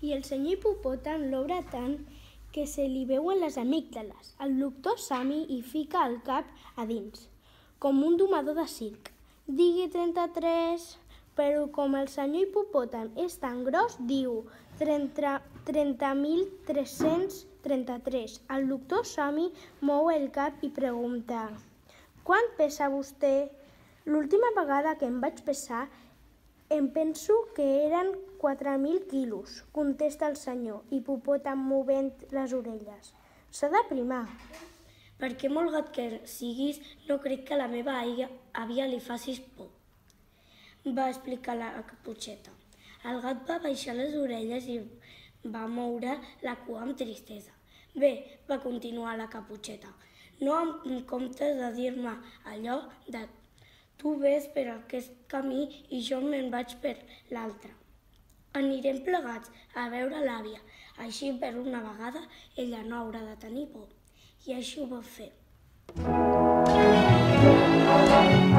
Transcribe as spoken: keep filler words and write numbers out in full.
i el senyor hipopòtam l'obre tant que se li veuen les amígdales. El doctor Sami hi fica el cap a dins, com un domador de circ. Digui trenta-tres, però com el senyor hipopòtam és tan gros, diu trenta mil tres-cents trenta-tres. El doctor Sami mou el cap i pregunta: «Quant pesa vostè?» «L'última vegada que em vaig pesar em penso que eren quatre mil quilos», contesta el senyor hipopòtam movent les orelles. «S'ha de primar». «Perquè molt gat que siguis, no crec que a la meva àvia li facis por», va explicar la Caputxeta. El gat va baixar les orelles i va moure la cua amb tristesa. «Bé», va continuar la Caputxeta, «no em comptes de dir-me allò de tu ves per aquest camí i jo me'n vaig per l'altre. Anirem plegats a veure l'àvia, així per una vegada ella no haurà de tenir por». I així ho va fer.